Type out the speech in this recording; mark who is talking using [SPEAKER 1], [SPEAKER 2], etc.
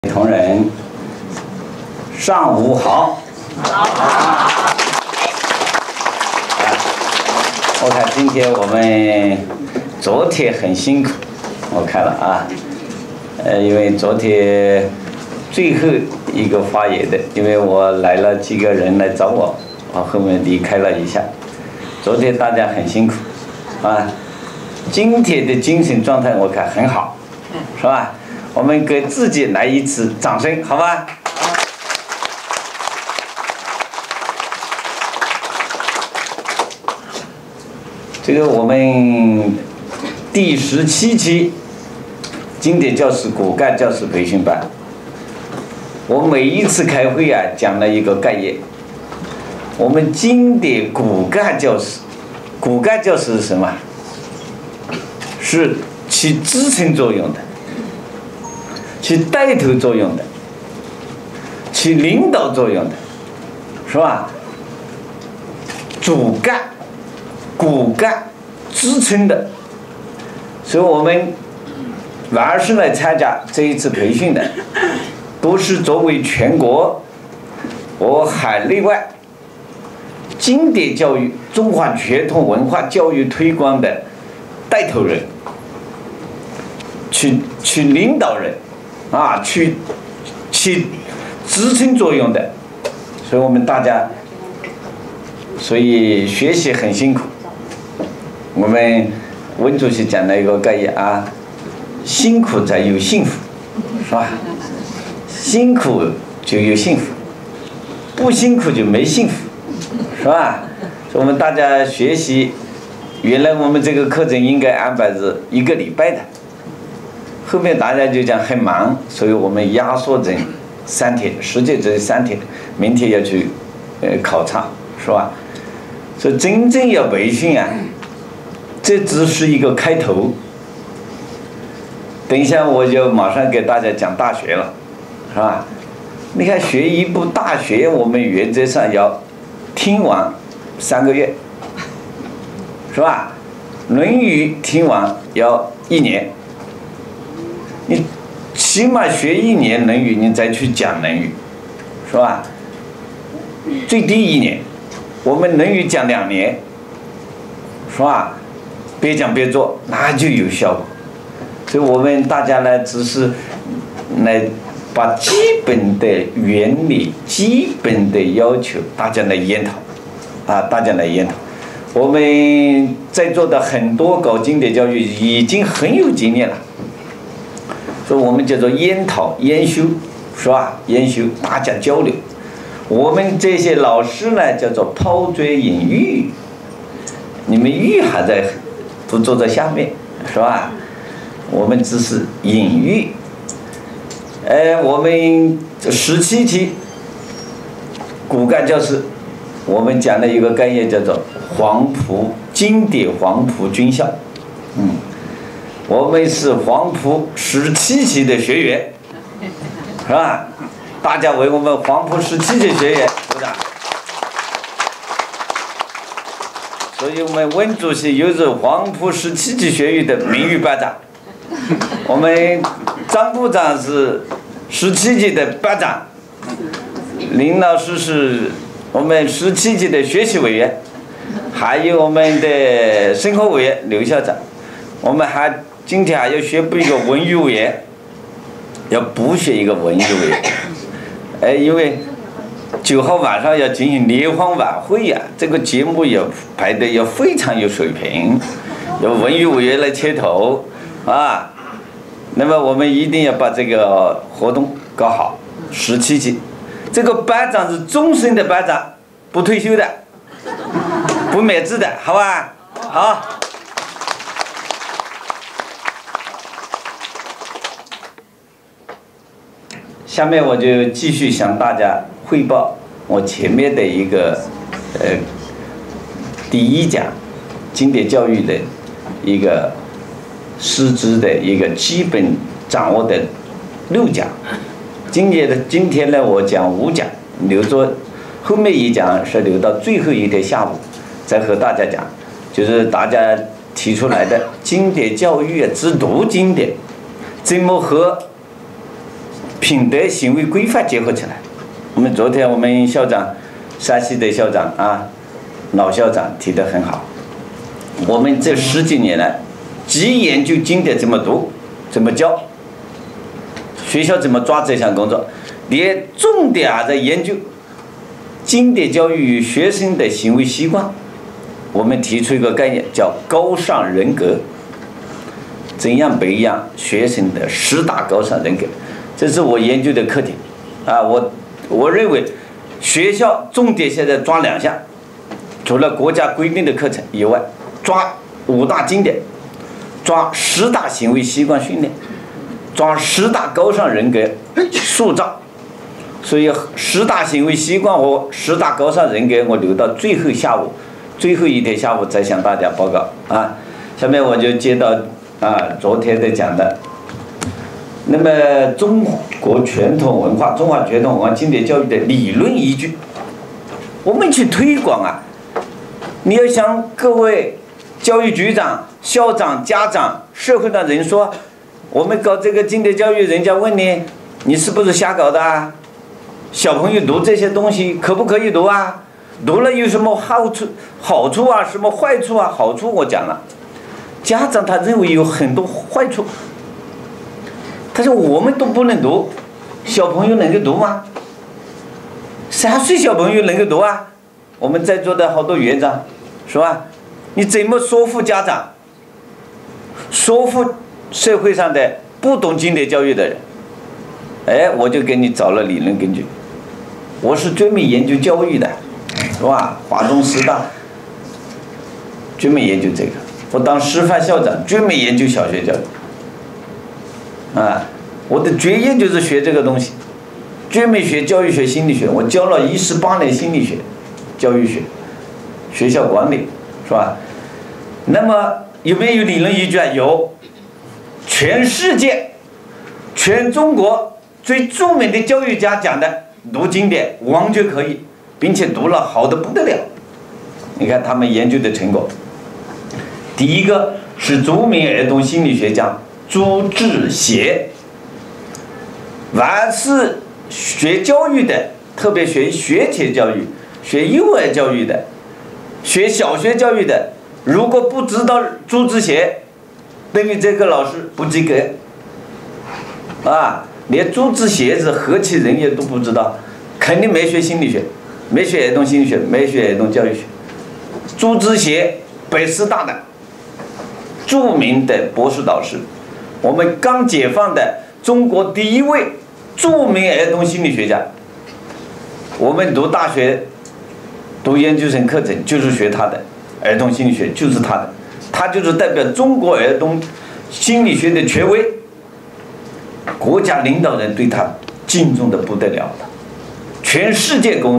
[SPEAKER 1] 同仁，上午好。我看今天我们昨天很辛苦，我看了啊，因为昨天最后一个发言的，因为我来了几个人来找我，后面离开了一下。昨天大家很辛苦，啊，今天的精神状态我看很好，是吧？我们给自己来一次掌声，好吧？这个我们第17期经典教师骨干教师培训班，我每一次开会啊讲了一个概念。我们经典骨干教师，骨干教师是什么？是起支撑作用的，起带头作用的，起领导作用的，是吧？主干、骨干支撑的，所以我们凡是来参加这一次培训的，都是作为全国和海内外经典教育、中华传统文化教育推广的带头人，去领导人啊，去支撑作用的，所以我们大家，所以学习很辛苦。我们温主席讲了一个概念啊，辛苦才有幸福，是吧？辛苦就有幸福，不辛苦就没幸福，是吧？所以我们大家学习，原来我们这个课程应该安排是1个礼拜的，后面大家就讲很忙，所以我们压缩成3天，实际只是3天，明天要去考察，是吧？所以真正要培训啊，这只是一个开头。等一下我就马上给大家讲大学了，是吧？你看学一部大学，我们原则上要听完3个月，是吧？《论语》听完要1年，你起码学1年《论语》，你再去讲《论语》，是吧？最低1年，我们《论语》讲2年，是吧？边讲边做，那就有效果。所以我们大家呢，只是来把基本的原理、基本的要求，大家来研讨，啊，大家来研讨。我们在座的很多搞经典教育已经很有经验了，所以我们叫做研讨、研修，是吧？研修，大家交流。我们这些老师呢，叫做抛砖引玉，你们玉还在不坐在下面，是吧？我们只是隐喻。我们17期骨干教师，我们讲的一个概念叫做黄埔经典黄埔军校。我们是黄埔17期的学员，是吧？大家为我们黄埔17期学员鼓掌。所以我们温主席又是黄埔17期学院的名誉班长，我们张部长是17期的班长，林老师是我们17期的学习委员，还有我们的生活委员刘校长。我们今天还要宣布一个文娱委员，要补选一个文娱委员。因为9号晚上要进行联欢晚会呀，这个节目要排得要非常有水平，由文娱委员来牵头啊。那么我们一定要把这个活动搞好。17期，这个班长是终身的班长，不退休的，不免职的，好吧？好。下面我就继续向大家汇报我前面的一个第1讲经典教育的一个师资的一个基本掌握的6讲。今天呢，我讲5讲，留作后面1讲是留到最后一天下午再和大家讲，就是大家提出来的经典教育啊，只读经典，怎么和品德行为规范结合起来。昨天我们校长，山西的校长啊，老校长提得很好。我们这10几年来，既研究经典怎么读，怎么教，学校怎么抓这项工作，也重点在研究经典教育与学生的行为习惯。我们提出一个概念叫高尚人格，怎样培养学生的10大高尚人格，这是我研究的课题啊。我认为学校重点现在抓2项，除了国家规定的课程以外，抓5大经典，抓10大行为习惯训练，抓10大高尚人格塑造。所以10大行为习惯和10大高尚人格，我留到最后一天下午再向大家报告啊。下面我就接到昨天的讲的。那么中华传统文化经典教育的理论依据，我们去推广啊，你要向各位教育局长、校长、家长、社会的人说，我们搞这个经典教育，人家问你，你是不是瞎搞的啊？小朋友读这些东西可不可以读啊？读了有什么好处啊？什么坏处啊？好处我讲了，家长他认为有很多坏处。他说我们都不能读，小朋友能够读吗？3岁小朋友能够读啊？我们在座的好多园长，是吧？你怎么说服家长，说服社会上的不懂经典教育的人？我就给你找了理论根据。我是专门研究教育的，是吧？华东师大专门研究这个，我当师范校长专门研究小学教育。我的专业就是学这个东西，专门学教育学、心理学。我教了18年心理学、教育学、学校管理，是吧？那么有没有理论依据啊？有，全世界、全中国最著名的教育家讲的，读经典完全可以，并且读了好的不得了。你看他们研究的成果，第一个是著名儿童心理学家朱志协，凡是学教育的，特别学学前教育、学幼儿教育的、学小学教育的，如果不知道朱志协，等于这个老师不及格连朱志协是何其人也都不知道，肯定没学心理学，没学儿童心理学，没学儿童教育学。朱志协北师大的著名的博士导师，我们刚解放的中国第一位著名儿童心理学家。我们读大学、读研究生课程就是学他的儿童心理学，就是他的，他就是代表中国儿童心理学的权威，国家领导人对他敬重的不得了的，全世界公认。